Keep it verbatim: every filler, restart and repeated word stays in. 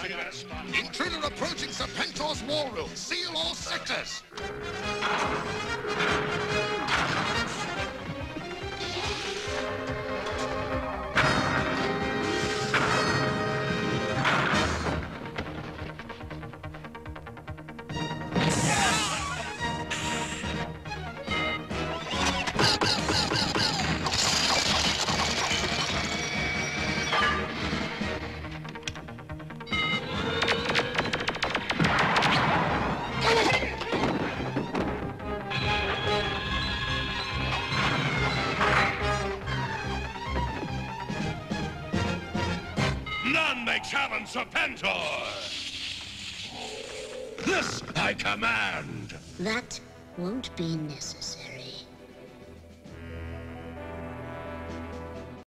Intruder approaching Serpentor's war room. Seal all sectors. None may challenge Serpentor! This I command! That won't be necessary.